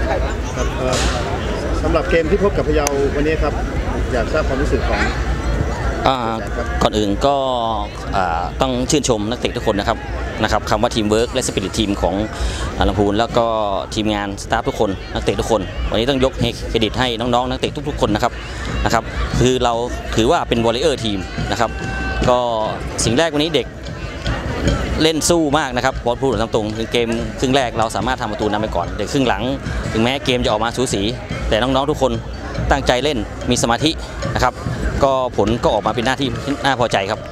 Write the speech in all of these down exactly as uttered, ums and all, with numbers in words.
ครับสำหรับเกมที่พบกับพะเยาวันนี้ครับอยากทราบความรู้สึกของก่อนอื่นก็ต้องชื่นชมนักเตะทุกคนนะครับนะครับคำว่าทีมเวิร์กและสปิริตทีมของลำพูนแล้วก็ทีมงานสตาฟทุกคนนักเตะทุกคนวันนี้ต้องยกเครดิตให้น้องๆนักเตะทุกๆคนนะครับนะครับคือเราถือว่าเป็นวอลเลย์เออร์ทีมนะครับก็สิ่งแรกวันนี้เด็กเล่นสู้มากนะครับบอลพูดตามตรงคือเกมครึ่งแรกเราสามารถทำประตูนำไปก่อนแต่ครึ่งหลังถึงแม้เกมจะออกมาสูสีแต่น้องๆทุกคนตั้งใจเล่นมีสมาธินะครับก็ผลก็ออกมาเป็นหน้าที่น่าพอใจครับ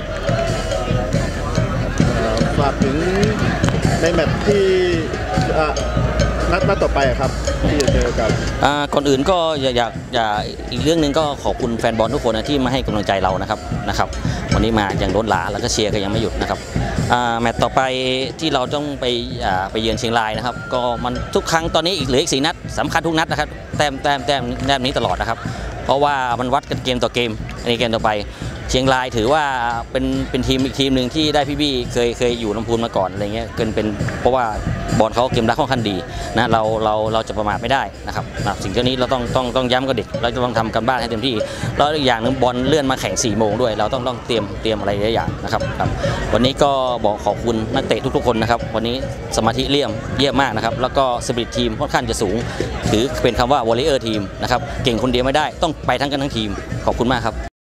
ฝากถึงในแมตช์ที่นัดนัดต่อไปครับที่จะเจอกันก่อนอื่นก็อยากอยากอยากอีกเรื่องหนึ่งก็ขอบคุณแฟนบอลทุกคนนะที่มาให้กำลังใจเรานะครับนะครับวันนี้มาอย่างล้นหลามแล้วก็เชียร์ก็ยังไม่หยุดนะครับแมตช์ต่อไปที่เราต้องไปไปเยือนเชียงรายนะครับก็มันทุกครั้งตอนนี้อีกเหลืออีกสี่นัดสำคัญทุกนัดนะครับแต้มแต้มแต้มแต้มนี้ตลอดนะครับเพราะว่ามันวัดกันเกมต่อเกมในเกมต่อไปเชียงรายถือว่าเป็นเป็นทีมอีกทีมหนึ่งที่ได้พี่บี้เคยเคยอยู่ลำพูนมาก่อนอะไรเงี้ยเกินเป็นเพราะว่าบอลเขาเกมรักค่อนข้างดีนะเราเราเราจะประมาทไม่ได้นะครับสิ่งที่นี้เราต้องต้องต้องย้ำกับเด็กเราจะต้องทำกันบ้านให้เต็มที่แล้วอีกอย่างหนึ่งบอลเลื่อนมาแข่งสี่โมงด้วยเราต้องต้องเตรียมเตรียมอะไรหลายอย่างนะครับครับวันนี้ก็บอกขอบคุณนักเตะทุกๆคนนะครับวันนี้สมาธิเลี่ยมเยี่ยมมากนะครับแล้วก็สปิริตทีมค่อนข้างจะสูงถือเป็นคำว่าวอลเลย์เออร์ทีมนะครับเก่งคนเดียวไม่ได้ต้องไปทั้งกันทั้งทีมขอบคุณมากครับ